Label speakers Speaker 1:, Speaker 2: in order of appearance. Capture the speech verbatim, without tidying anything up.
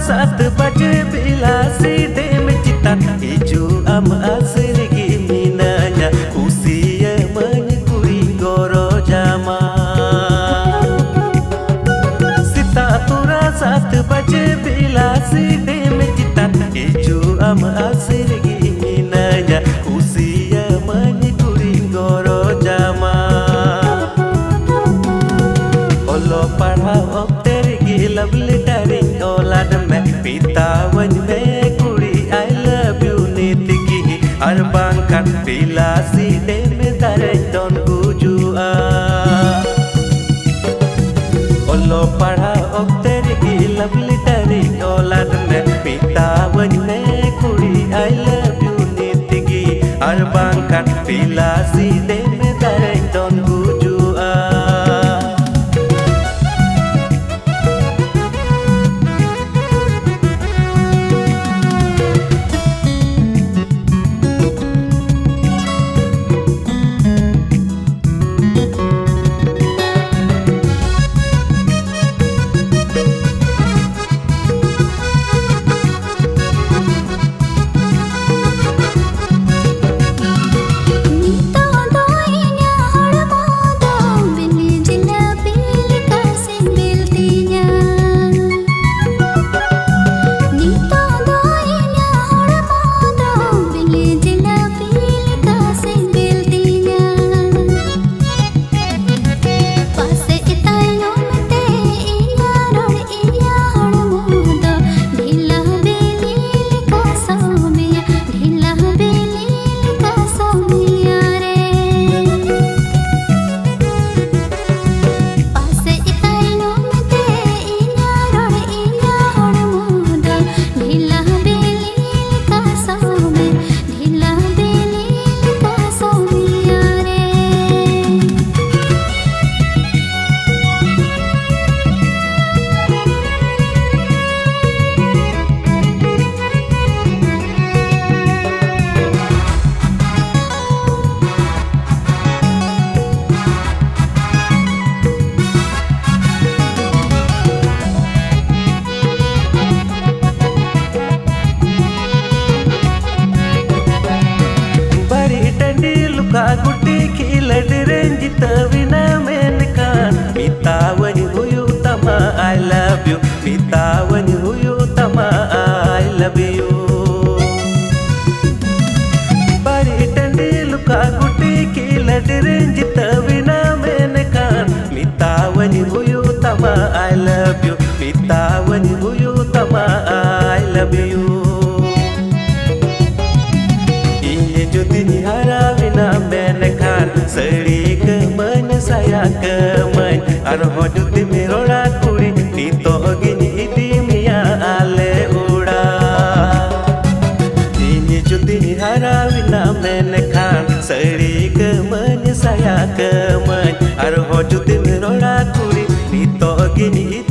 Speaker 1: सात बजे bila side mencita hijau am asli giminanya usia menyekuri goro jama sita tura सात बजे bila side mencita hijau am asli giminanya usia menyekuri goro jama olo padha lovely daring olad me pita wan me kuri I love you nitiki arbangkat bila si de me dare don gujua olo padha okter ki lovely daring olad me pita wan me kuri I love you nitiki arbangkat bila si de me dare don gujua guti kila direnjit wina menkan mita wani huyu tama I love you mita wani huyu tama I love you bari tandi luka guti kila direnjit wina menkan mita wani huyu tama I love you mita wani huyu tama I love you seri kemen saya kemen arho juti mirora kuri tito gini idimia ale uda ini juti harawina menekhan seri kemen saya kemen arho juti mirora kuri tito gini